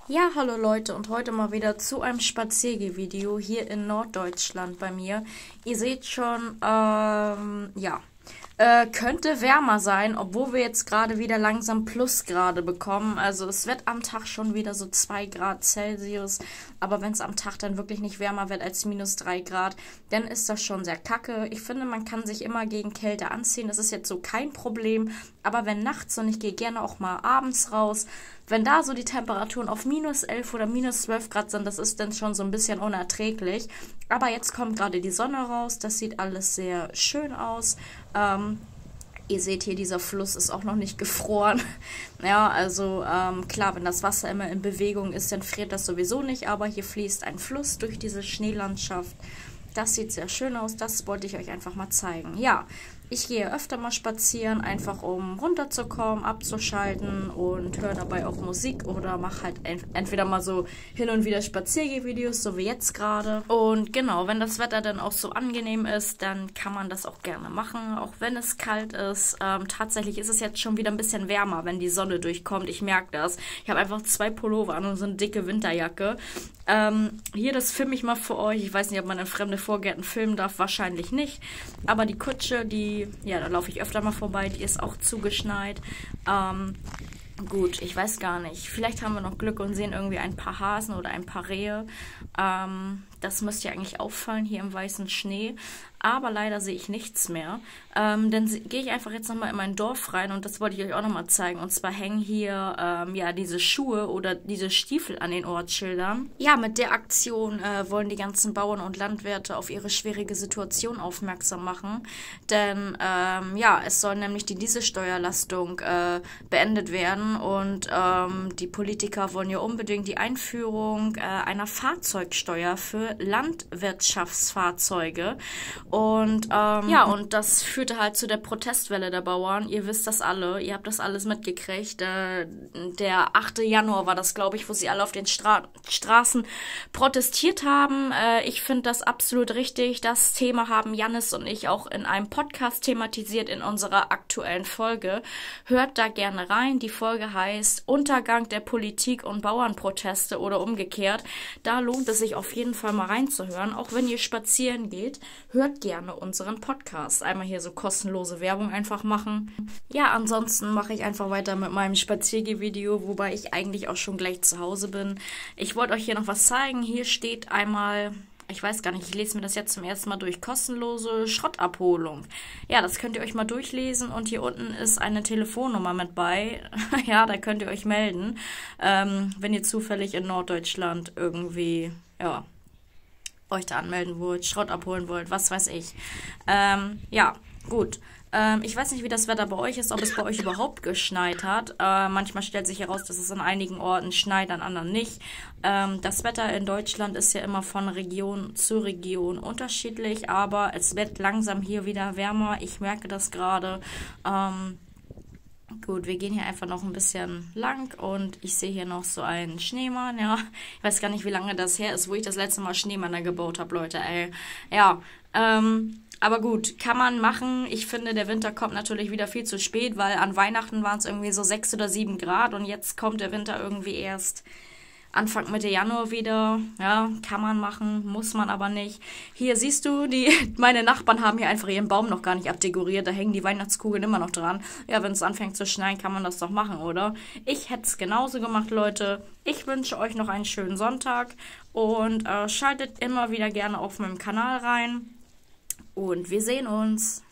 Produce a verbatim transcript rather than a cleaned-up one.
Ja, hallo Leute und heute mal wieder zu einem Spaziergeh-Video hier in Norddeutschland bei mir. Ihr seht schon, ähm, ja, äh, könnte wärmer sein, obwohl wir jetzt gerade wieder langsam Plusgrade bekommen. Also es wird am Tag schon wieder so zwei Grad Celsius, aber wenn es am Tag dann wirklich nicht wärmer wird als minus drei Grad, dann ist das schon sehr kacke. Ich finde, man kann sich immer gegen Kälte anziehen, das ist jetzt so kein Problem, aber wenn nachts, und ich gehe gerne auch mal abends raus, wenn da so die Temperaturen auf minus elf oder minus zwölf Grad sind, das ist dann schon so ein bisschen unerträglich. Aber jetzt kommt gerade die Sonne raus, das sieht alles sehr schön aus. Ähm, ihr seht hier, dieser Fluss ist auch noch nicht gefroren. Ja, also ähm, klar, wenn das Wasser immer in Bewegung ist, dann friert das sowieso nicht. Aber hier fließt ein Fluss durch diese Schneelandschaft. Das sieht sehr schön aus, das wollte ich euch einfach mal zeigen. Ja, ich gehe öfter mal spazieren, einfach um runterzukommen, abzuschalten und höre dabei auch Musik oder mache halt entweder mal so hin und wieder Spaziergehvideos, so wie jetzt gerade. Und genau, wenn das Wetter dann auch so angenehm ist, dann kann man das auch gerne machen, auch wenn es kalt ist. Ähm, tatsächlich ist es jetzt schon wieder ein bisschen wärmer, wenn die Sonne durchkommt. Ich merke das. Ich habe einfach zwei Pullover an und so eine dicke Winterjacke. Ähm, hier, das filme ich mal für euch. Ich weiß nicht, ob man in fremde Vorgärten filmen darf, wahrscheinlich nicht. Aber die Kutsche, die ja, da laufe ich öfter mal vorbei, die ist auch zugeschneit. Ähm, gut, ich weiß gar nicht. Vielleicht haben wir noch Glück und sehen irgendwie ein paar Hasen oder ein paar Rehe. Ähm, das müsste ja eigentlich auffallen hier im weißen Schnee. Aber leider sehe ich nichts mehr. Ähm, dann gehe ich einfach jetzt nochmal in mein Dorf rein und das wollte ich euch auch nochmal zeigen. Und zwar hängen hier ähm, ja diese Schuhe oder diese Stiefel an den Ortsschildern. Ja, mit der Aktion äh, wollen die ganzen Bauern und Landwirte auf ihre schwierige Situation aufmerksam machen. Denn ähm, ja, es soll nämlich die Dieselsteuerlastung äh, beendet werden und ähm, die Politiker wollen ja unbedingt die Einführung äh, einer Fahrzeugsteuer für Landwirtschaftsfahrzeuge. Und ähm, ja, und das führte halt zu der Protestwelle der Bauern. Ihr wisst das alle, ihr habt das alles mitgekriegt. Äh, der achte Januar war das, glaube ich, wo sie alle auf den Stra Straßen protestiert haben. Äh, ich finde das absolut richtig. Das Thema haben Jannis und ich auch in einem Podcast thematisiert in unserer aktuellen Folge. Hört da gerne rein. Die Folge heißt Untergang der Politik und Bauernproteste oder umgekehrt. Da lohnt es sich auf jeden Fall mal reinzuhören. Auch wenn ihr spazieren geht, hört gerne unseren Podcast. Einmal hier so kostenlose Werbung einfach machen. Ja, ansonsten mache ich einfach weiter mit meinem Spaziergeh-Video, wobei ich eigentlich auch schon gleich zu Hause bin. Ich wollte euch hier noch was zeigen. Hier steht einmal, ich weiß gar nicht, ich lese mir das jetzt zum ersten Mal durch, kostenlose Schrottabholung. Ja, das könnt ihr euch mal durchlesen und hier unten ist eine Telefonnummer mit bei. Ja, da könnt ihr euch melden, ähm, wenn ihr zufällig in Norddeutschland irgendwie, ja, euch da anmelden wollt, Schrott abholen wollt, was weiß ich. Ähm, ja, gut. Ähm, ich weiß nicht, wie das Wetter bei euch ist, ob es bei euch überhaupt geschneit hat. Äh, manchmal stellt sich heraus, dass es an einigen Orten schneit, an anderen nicht. Ähm, das Wetter in Deutschland ist ja immer von Region zu Region unterschiedlich, aber es wird langsam hier wieder wärmer. Ich merke das gerade. Ähm, Gut, wir gehen hier einfach noch ein bisschen lang und ich sehe hier noch so einen Schneemann, ja. Ich weiß gar nicht, wie lange das her ist, wo ich das letzte Mal Schneemänner gebaut habe, Leute, ey. Ja, ähm, aber gut, kann man machen. Ich finde, der Winter kommt natürlich wieder viel zu spät, weil an Weihnachten waren es irgendwie so sechs oder sieben Grad und jetzt kommt der Winter irgendwie erst Anfang Mitte Januar wieder, ja, kann man machen, muss man aber nicht. Hier siehst du, die meine Nachbarn haben hier einfach ihren Baum noch gar nicht abdekoriert, da hängen die Weihnachtskugeln immer noch dran. Ja, wenn es anfängt zu schneien, kann man das doch machen, oder? Ich hätte es genauso gemacht, Leute. Ich wünsche euch noch einen schönen Sonntag und äh, schaltet immer wieder gerne auf meinem Kanal rein und wir sehen uns.